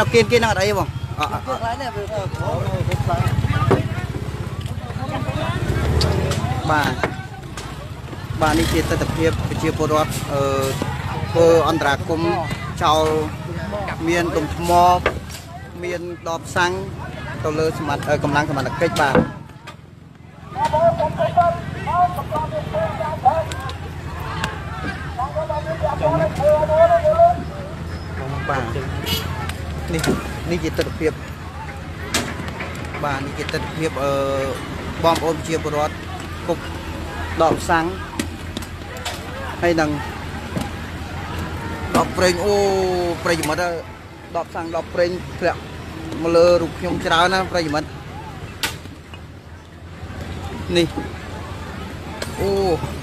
kia nào đấy không bà đi chia tập hiệp chia bộ đọt cơ anh ra cùng chào miền tùng mò miền đọp xăng tàu lơ mặt cầm lăng là cách bàนี่จิตตะเพียบบ้านนี่จิตตะเพียบบอมโอมเชียบรอดกุกดอกสังให้ดังดอกเปรงโอ้เปรงมาได้ดอกสังดอกเปรงเปล่ามาเลยรุกยงจ้านะเปรงมันนี่โอ้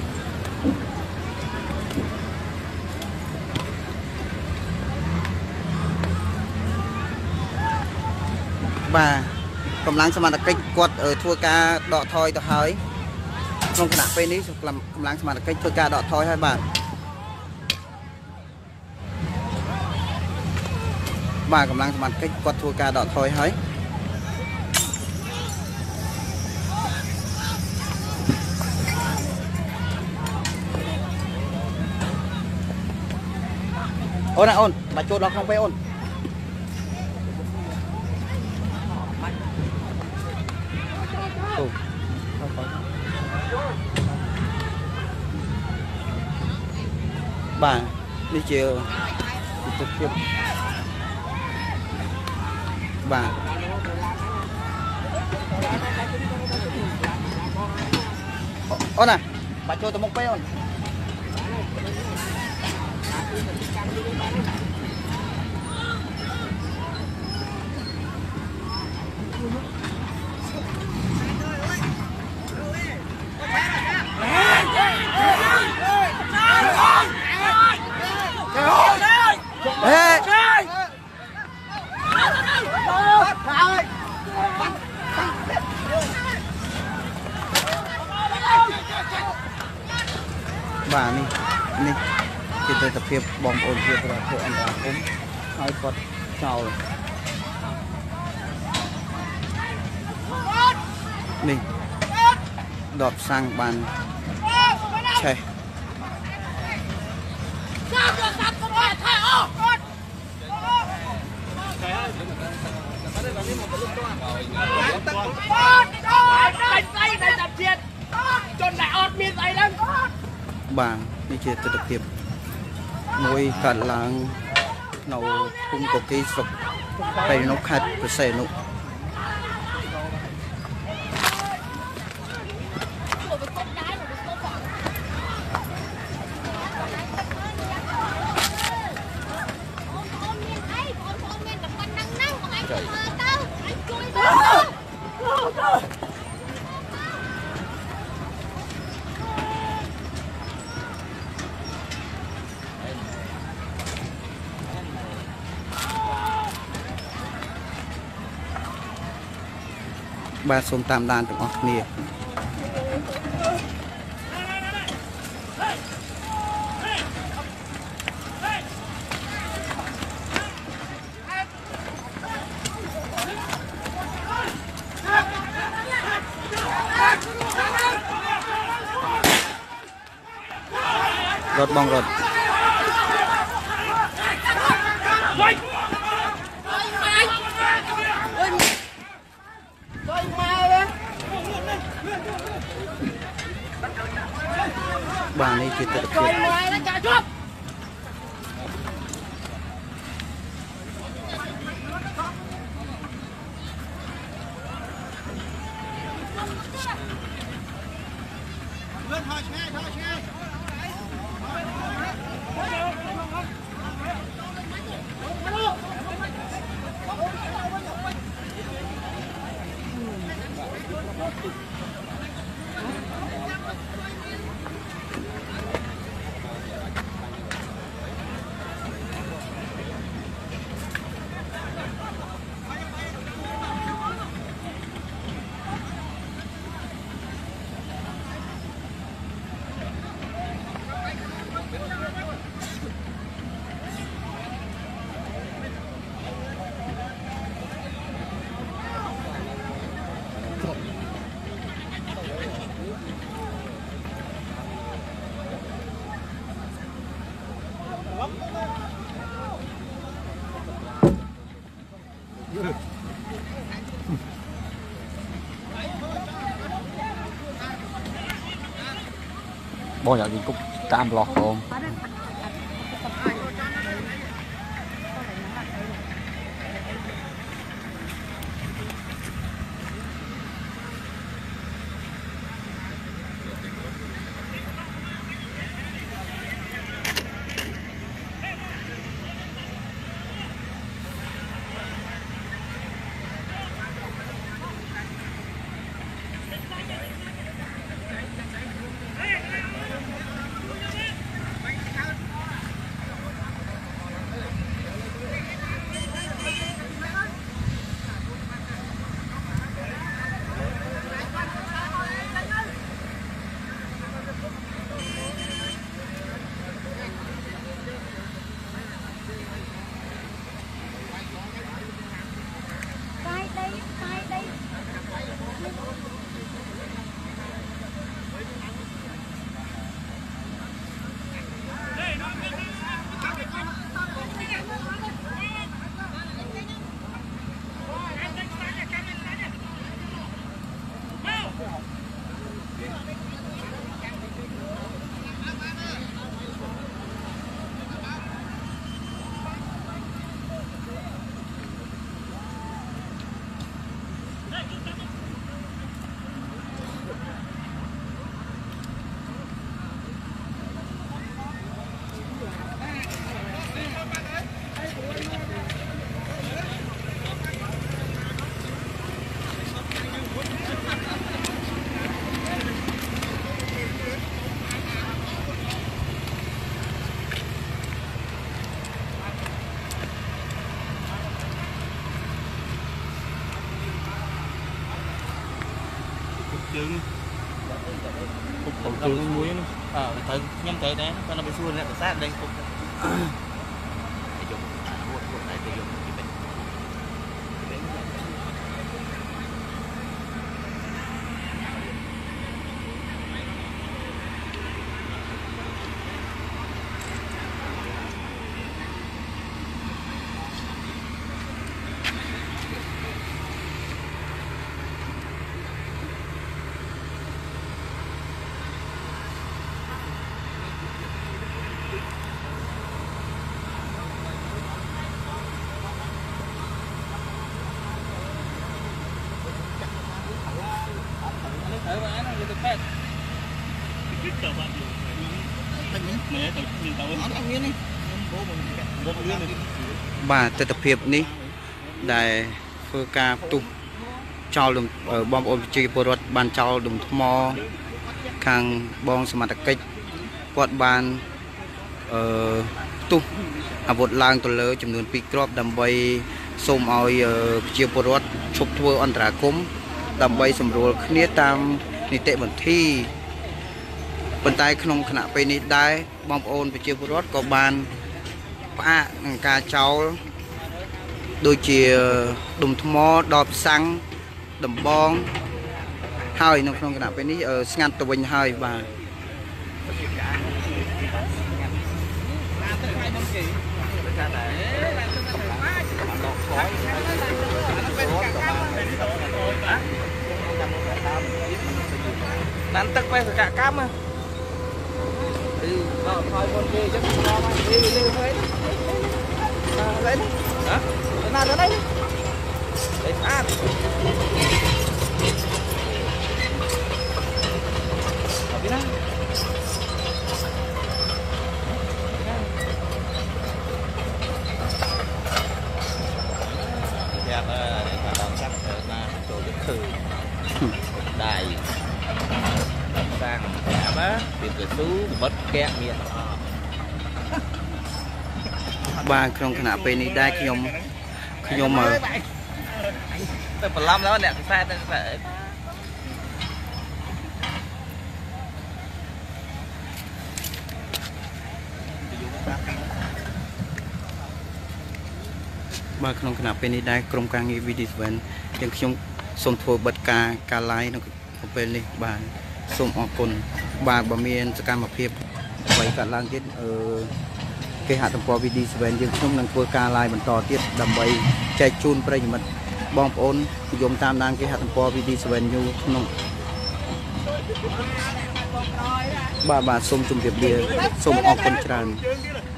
bà cầm lăng xem mà cách quật ở thua ca đọ thoi tao hỏi không khả năng đi làm cầm lăng xem mà cách thua ca đọ thoi hai bà cầm lăng xem mà cách quật thua ca đọ thoi hỏi ôn à ôn bà chốt nó không phải ôn bà đi chiều trực tiếp bà ôn à bà cho tôi một cái ôn bàนี่kita tập hiệp bom ôn hiệp rồi hộ anh đã cũng hai con chàoนี่ดอกsang bàn chơi bà đi chơi tập hiệp nuôi cả làng nấu cung có cây sọc phải nấu hạt và xẻ nụ bà xôm tam đàn từng óc nè rột bong rột bà này chỉ tự kịp បងយកយើងគប់តាមប្លោះបងผมคือมุ้ยទៅខ្ញុំទៅដែរគាត់នៅไปសួរអ្នកប្រាសាទលេងគុកយកហួតគុកដែរទៅយកពីបេះបាទទស្សនវិជ្ជានេះដែលធ្វើការផ្ទុះចោលបងប្អូនប្រជាពលរដ្ឋបានចោលដុំថ្មខាងបងសមត្ថកិច្ចគាត់បានផ្ទុះអាវុធឡើងទៅលើចំនួន2គ្រាប់ដើម្បីសូមឲ្យប្រជាពលរដ្ឋឈប់ធ្វើអន្តរាគមន៍ដើម្បីសម្រួលគ្នាតាមនីតិវិធីប៉ុន្តែក្នុងគណៈពេលនេះដែរបងប្អូនប្រជាពលរដ្ឋក៏បានផ្អាកនឹងការចោលដូចជាដុំថ្មដបសាំងដំបងហើយនៅក្នុងគណៈពេលនេះស្ងាត់ទៅវិញហើយបាទបានទឹកបែរសកកម្មគឺដល់ខ້ອຍមុនគេចឹងមកមកនេះនេះហើយណាទៅណាទៅនេះទៅស្អាតអត់ពីណាយ៉ាប់ថាដល់ចាប់ណាចូលទៅឃើញដៃសាំងបាទពីកស៊ូបិទកែមានបាទក្នុងគណៈពេលនេះដែរខ្ញុំទៅបន្លំแล้วអ្នកខ្សែទៅខ្សែបាទក្នុងគណៈពេលនេះដែរក្រុមការងារ VD7 ទាំងខ្ញុំសូមធ្វើបិទការ live នៅពេលនេះបាទសូមអរគុណបាទបើមានសកម្មភាពអ្វីកើតឡើងទៀតគេហទំព័រ VD7 យើងខ្ញុំនឹងធ្វើការ live បន្តទៀតដើម្បីចែកជូនប្រិយមិត្តបងប្អូននិយមតាមដានគេហទំព័រ VD7 News ក្នុងបាទបាទសូមជម្រាបលាសូមអរគុណច្រើន